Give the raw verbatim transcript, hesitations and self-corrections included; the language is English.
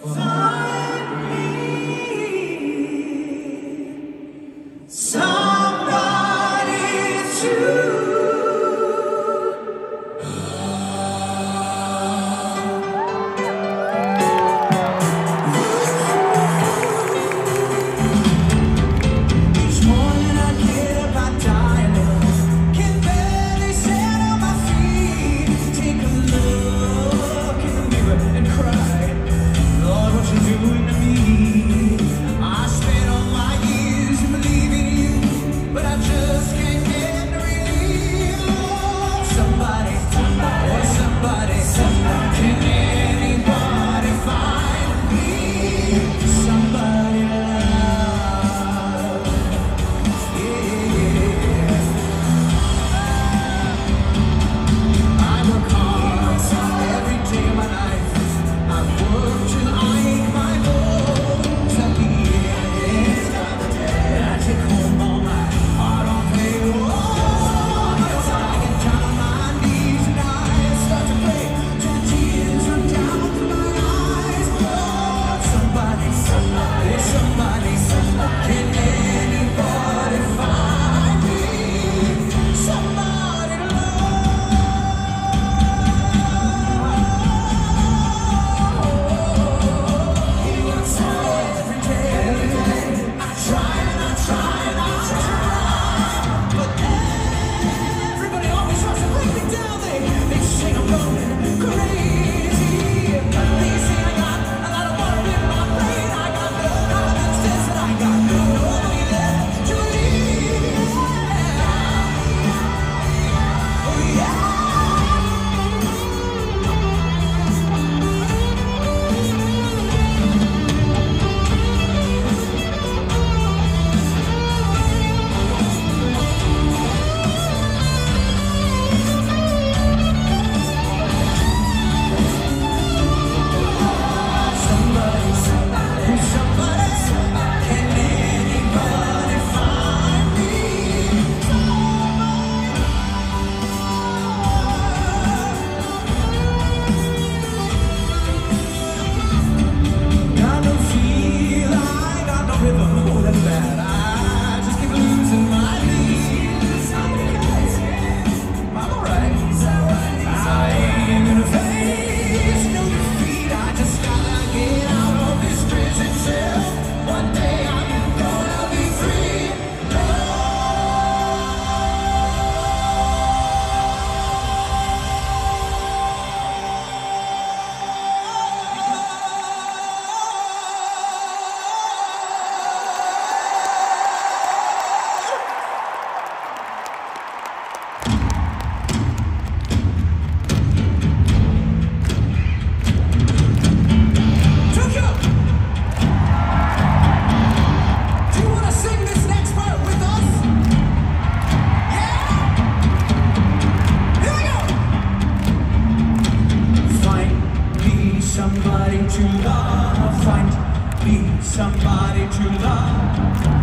Find me somebody to each morning I get up, I dial it, can barely stand on my feet. Take a look in the mirror and cry, Lord, what you doing to me? I spent all my years in believing you, but I just can't get relief. Somebody, somebody, oh, somebody, somebody, can anybody find me somebody to love? Yeah. I work hard every day of my life. I work till I ache my bones. At the end of the day, I take home all my hard-earned payroll. As I get down on my knees and I start to pray till the tears run down from my eyes. Lord, somebody, somebody, somebody, somebody, can anybody find me somebody to every day, I try and I try and I try, but everybody always tries to break me down. They, they say I'm going crazy. They say I got a lot of water in my brain. I got no common sense and I got nobody left to leave. Oh yeah. Somebody, somebody, somebody, can anybody find me? Got no feel, I got no rhythm, oh that's bad. I just keep losing my lead. I'm alright, I ain't gonna face no defeat. I just gotta get out of this prison cell. One day I'm gonna be free. Tokyo! Do you wanna sing this next part with us? Yeah? Here we go! Find me somebody to love. Find me somebody to love.